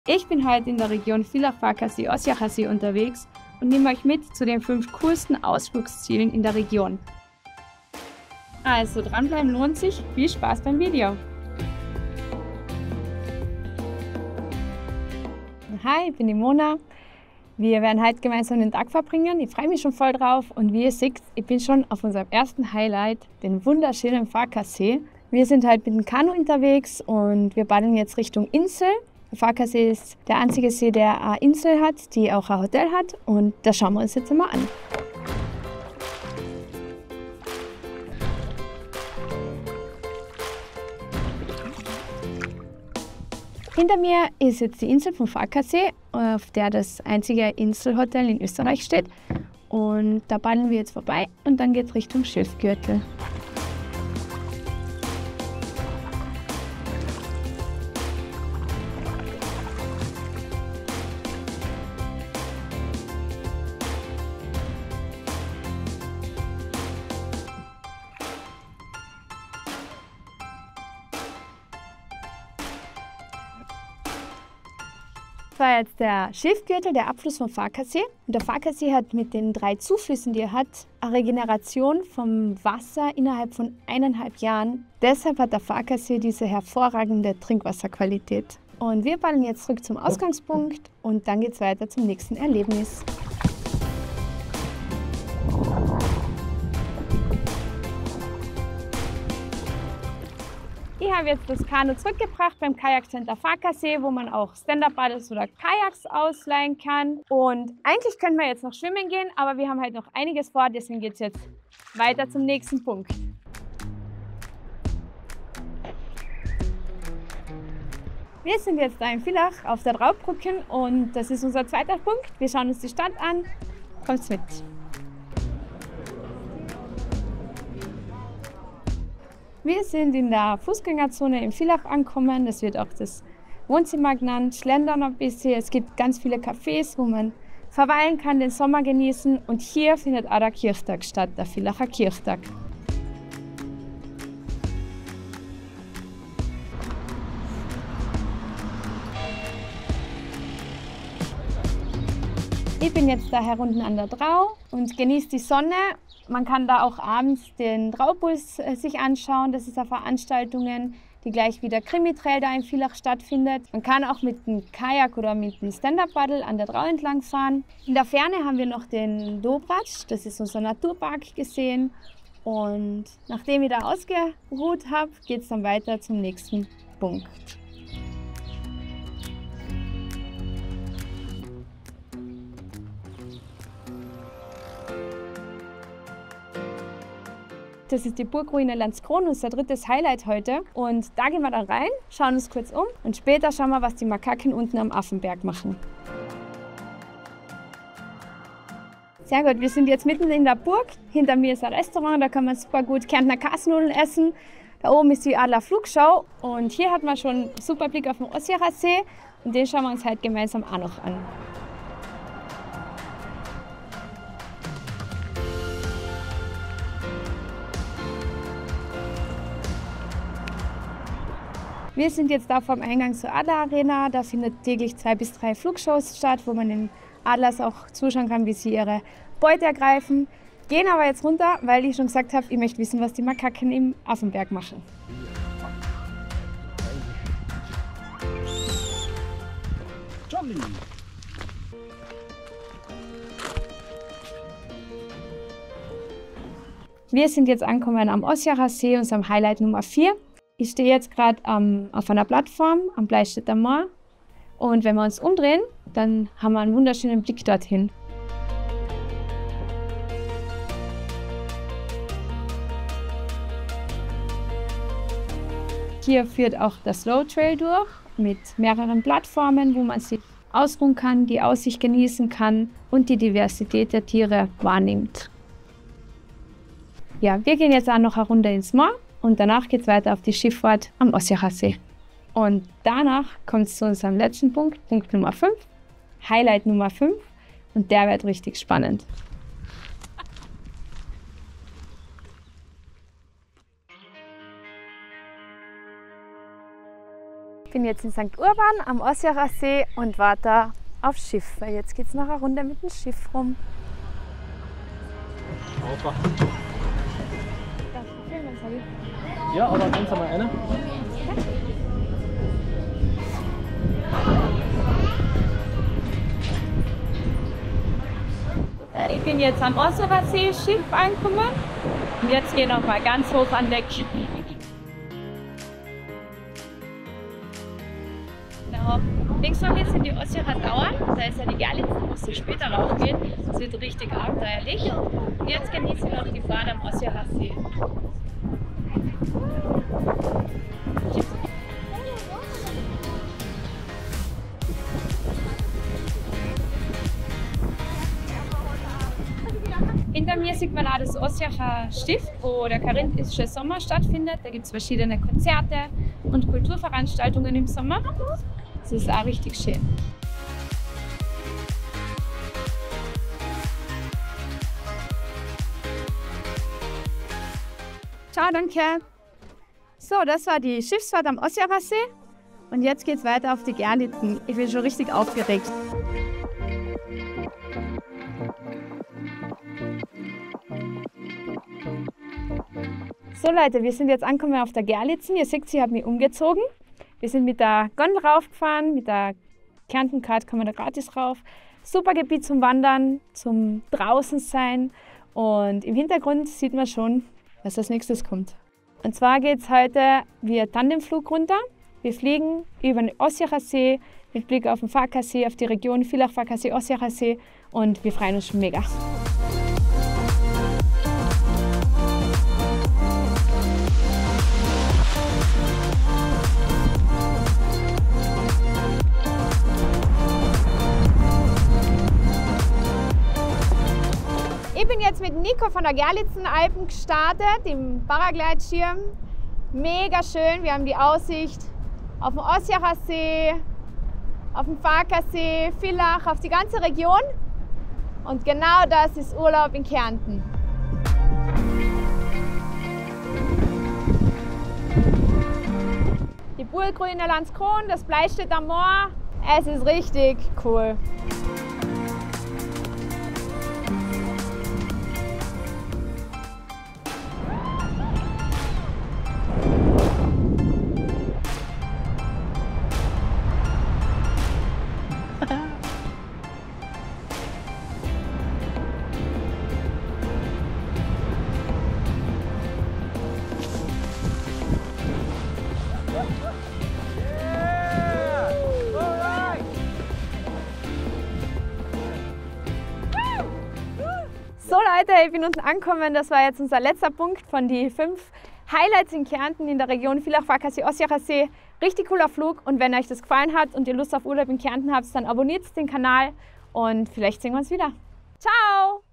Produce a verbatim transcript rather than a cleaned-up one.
Ich bin heute in der Region Villach-Farkasee-Ossiachasee unterwegs und nehme euch mit zu den fünf coolsten Ausflugszielen in der Region. Also dranbleiben lohnt sich, viel Spaß beim Video! Hi, ich bin die Mona. Wir werden heute gemeinsam den Tag verbringen. Ich freue mich schon voll drauf und wie ihr seht, ich bin schon auf unserem ersten Highlight, den wunderschönen Farkasee. Wir sind heute mit dem Kanu unterwegs und wir paddeln jetzt Richtung Insel. Der Farkasee ist der einzige See, der eine Insel hat, die auch ein Hotel hat, und das schauen wir uns jetzt mal an. Hinter mir ist jetzt die Insel vom Farkasee, auf der das einzige Inselhotel in Österreich steht. Und da paddeln wir jetzt vorbei und dann geht es Richtung Schilfgürtel. Das war jetzt der Schilfgürtel, der Abfluss vom Farkasee. Und der Farkasee hat mit den drei Zuflüssen, die er hat, eine Regeneration vom Wasser innerhalb von eineinhalb Jahren. Deshalb hat der Farkasee diese hervorragende Trinkwasserqualität. Und wir paddeln jetzt zurück zum Ausgangspunkt und dann geht es weiter zum nächsten Erlebnis. Ich habe jetzt das Kanu zurückgebracht beim Kajakcenter Farkasee, wo man auch Stand-Up-Paddles oder Kajaks ausleihen kann. Und eigentlich können wir jetzt noch schwimmen gehen, aber wir haben halt noch einiges vor, deswegen geht es jetzt weiter zum nächsten Punkt. Wir sind jetzt da in Villach auf der Traubbrücke und das ist unser zweiter Punkt. Wir schauen uns die Stadt an. Kommt mit! Wir sind in der Fußgängerzone in Villach angekommen. Das wird auch das Wohnzimmer genannt. Schlendern ein bisschen. Es gibt ganz viele Cafés, wo man verweilen kann, den Sommer genießen. Und hier findet auch der Kirchtag statt, der Villacher Kirchtag. Ich bin jetzt da herunten an der Drau und genieße die Sonne. Man kann da auch abends den Traubus sich anschauen. Das ist auf Veranstaltungen, die gleich wie der Krimi-Trail da in Villach stattfindet. Man kann auch mit dem Kajak oder mit dem Stand-Up-Paddle an der Drau entlang fahren. In der Ferne haben wir noch den Dobratsch, das ist unser Naturpark, gesehen. Und nachdem ich da ausgeruht habe, geht es dann weiter zum nächsten Punkt. Das ist die Burgruine Landskron, unser drittes Highlight heute. Und da gehen wir dann rein, schauen uns kurz um und später schauen wir, was die Makaken unten am Affenberg machen. Sehr gut, wir sind jetzt mitten in der Burg. Hinter mir ist ein Restaurant, da kann man super gut Kärntner Kasnudeln essen. Da oben ist die Adler Flugschau und hier hat man schon einen super Blick auf den Ossiachasee und den schauen wir uns heute gemeinsam auch noch an. Wir sind jetzt da vom Eingang zur Adler Arena. Da findet täglich zwei bis drei Flugshows statt, wo man den Adlers auch zuschauen kann, wie sie ihre Beute ergreifen. Gehen aber jetzt runter, weil ich schon gesagt habe, ich möchte wissen, was die Makaken im Affenberg machen. Jolly. Wir sind jetzt angekommen am Ossiachasee, unserem Highlight Nummer vier. Ich stehe jetzt gerade ähm, auf einer Plattform am Bleistädter Moor und wenn wir uns umdrehen, dann haben wir einen wunderschönen Blick dorthin. Hier führt auch der Slow Trail durch mit mehreren Plattformen, wo man sich ausruhen kann, die Aussicht genießen kann und die Diversität der Tiere wahrnimmt. Ja, wir gehen jetzt auch noch eine Runde ins Moor. Und danach geht es weiter auf die Schifffahrt am Ossiachasee. Und danach kommt es zu unserem letzten Punkt, Punkt Nummer fünf, Highlight Nummer fünf. Und der wird richtig spannend. Ich bin jetzt in Sankt Urban am Osjacher See und warte aufs Schiff, weil jetzt geht es noch eine Runde mit dem Schiff rum. Aufwachen. Ja, aber ganz einmal eine. Ich bin jetzt am Osjacher See Schiff angekommen und jetzt gehe ich noch mal ganz hoch an Deck. Genau. Links von mir sind die Osjacher Dauern, da ist ja die Gerlitzen, wo es später raufgeht. Es wird richtig abenteuerlich. Und jetzt genieße ich noch die Fahrt am Osjacher See. Hinter mir sieht man auch das Osjacher Stift, wo der Karinthische Sommer stattfindet. Da gibt es verschiedene Konzerte und Kulturveranstaltungen im Sommer. Das ist auch richtig schön. Ciao, danke. So, das war die Schiffsfahrt am Osjacher See. Und jetzt geht es weiter auf die Gerlitzen. Ich bin schon richtig aufgeregt. So Leute, wir sind jetzt angekommen auf der Gerlitzen. Ihr seht, sie hat mich umgezogen. Wir sind mit der Gondel raufgefahren, mit der Kärnten-Card kann man da gratis rauf. Super Gebiet zum Wandern, zum draußen sein. Und im Hintergrund sieht man schon, was als nächstes kommt. Und zwar geht es heute via Tandemflug runter. Wir fliegen über den Osjacher See mit Blick auf den Farkasee, auf die Region Villach, Farkasee, Osjacher See und wir freuen uns schon mega. Ich bin jetzt mit Nico von der Gerlitzenalpen gestartet, im Paragleitschirm. Mega schön, wir haben die Aussicht auf den Osjacher See, auf den Farkasee, Villach, auf die ganze Region. Und genau das ist Urlaub in Kärnten. Die Burgruine Landskron, das Bleistädter Moor, es ist richtig cool. So Leute, ich bin unten angekommen. Das war jetzt unser letzter Punkt von den fünf Highlights in Kärnten in der Region Villach, Farkasee, Osjacher See. Richtig cooler Flug und wenn euch das gefallen hat und ihr Lust auf Urlaub in Kärnten habt, dann abonniert den Kanal und vielleicht sehen wir uns wieder. Ciao!